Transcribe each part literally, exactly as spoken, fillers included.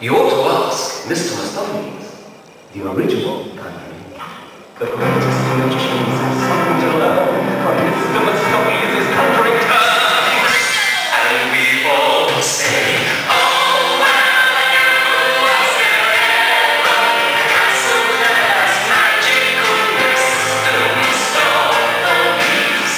You ought to ask Mister Mastopheles, the original country cat. The greatest magicians have something to learn from Mister Mastopheles' country turn. And we all say, oh, well, was there ever a castle that has magical wisdom stories?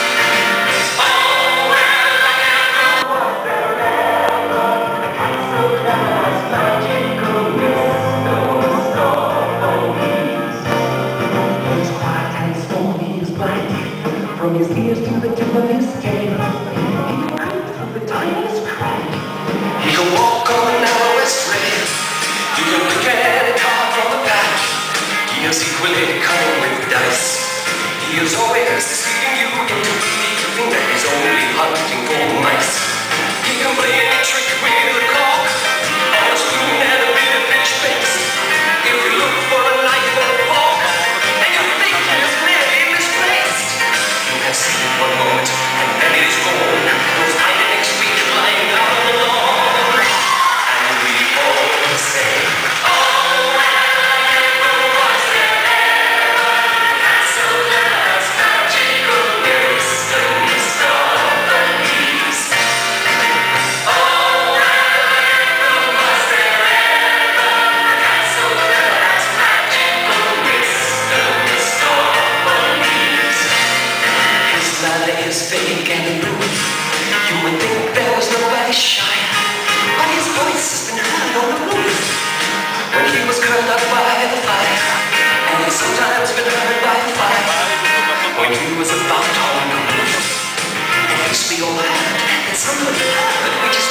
Oh, well, was there ever a castle that has magical wisdom stories? He's quiet and stormy, he's bright, from his ears to the tip of his tail. He can creep through the tiniest crack. He can walk on the narrowest rail. You can pick any card from the pack. He is equally cunning with dice. He is always deceiving you into believing that he's only hunting for mice. He can play any trick with a cork, or a spoon and a bit of fish base. If you look for a knife or a fork, and you think it is clearly misplaced, you can see it one moment, and then it is gone. Goes hiding next week, lying out on the lawn. And we all say, oh, well, was there ever a castle that has magical wisdom stories? Oh, well, was there ever a castle that has magical wisdom stories? His manner is vague and rude. You would think there was nobody shy, but his voice has been heard on the roof when he was curled up by the fire, and he's sometimes been heard by the fire when he was about on the roof. And yes, we all heard that somebody heard, which is